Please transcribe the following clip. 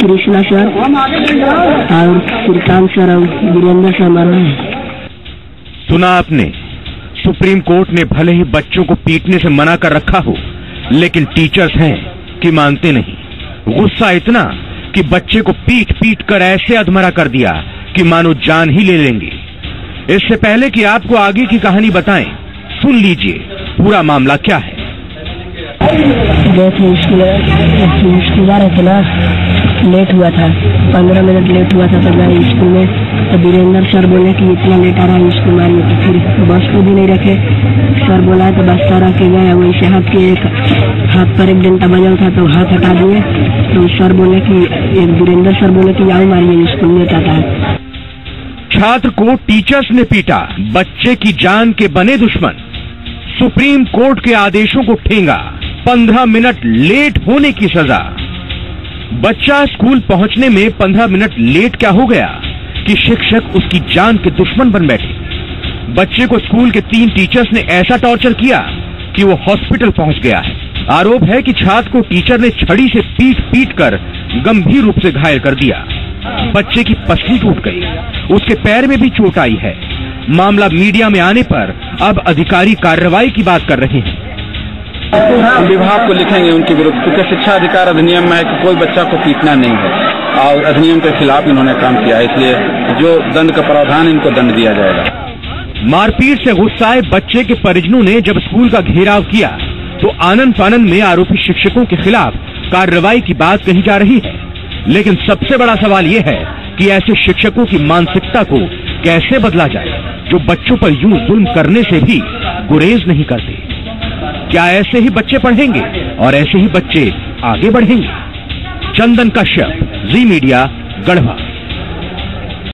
Krishna sir और Shrikant sir और Virendra sir मर रहे हैं। सुना आपने, सुप्रीम कोर्ट ने भले ही बच्चों को पीटने से मना कर रखा हो, लेकिन टीचर्स हैं कि मानते नहीं। गुस्सा इतना कि बच्चे को पीट पीट कर ऐसे अधमरा कर दिया कि मानो जान ही ले लेंगे। इससे पहले कि आपको आगे की कहानी बताएं, सुन लीजिए पूरा मामला क्या है। स्कूल जा रहे थे ना, लेट हुआ था, 15 मिनट लेट हुआ था। तो मैं स्कूल में, तो वीरेंद्र सर बोले कि इतना लेट आ रहा है स्कूल में, तो फिर बस को भी नहीं रखे। सर बोला तो बस रख के गए, वैसे हाथ के एक हाथ पर एक डंडा बजा था तो हाथ हटा दिए। तो सर बोले कि वीरेंद्र सर बोले कि आओ मारिए, स्कूल में जाता है। छात्र को टीचर्स ने पीटा, बच्चे की जान के बने दुश्मन। सुप्रीम कोर्ट के आदेशों को ठेंगा, 15 मिनट लेट होने की सजा। बच्चा स्कूल पहुंचने में 15 मिनट लेट क्या हो गया कि शिक्षक उसकी जान के दुश्मन बन बैठे। बच्चे को स्कूल के 3 टीचर्स ने ऐसा टॉर्चर किया कि वो हॉस्पिटल पहुंच गया है। आरोप है कि छात्र को टीचर ने छड़ी से पीट पीट कर गंभीर रूप से घायल कर दिया। बच्चे की पसली टूट गई, उसके पैर में भी चोट आई है। मामला मीडिया में आने पर अब अधिकारी कार्रवाई की बात कर रहे हैं। हम विभाग को लिखेंगे उनके विरुद्ध, क्योंकि शिक्षा अधिकार अधिनियम में है कि कोई बच्चा को पीटना नहीं है और अधिनियम के खिलाफ इन्होंने काम किया है, इसलिए जो दंड का प्रावधान इनको दंड दिया जाएगा। मारपीट से गुस्साए बच्चे के परिजनों ने जब स्कूल का घेराव किया तो आनंद फानंद में आरोपी शिक्षकों के खिलाफ कार्रवाई की बात कही जा रही है। लेकिन सबसे बड़ा सवाल यह है कि ऐसे शिक्षकों की मानसिकता को कैसे बदला जाए जो बच्चों पर यूं जुल्म करने से भी गुरेज नहीं करते। क्या ऐसे ही बच्चे पढ़ेंगे और ऐसे ही बच्चे आगे बढ़ेंगे? चंदन कश्यप, जी मीडिया, गढ़वा।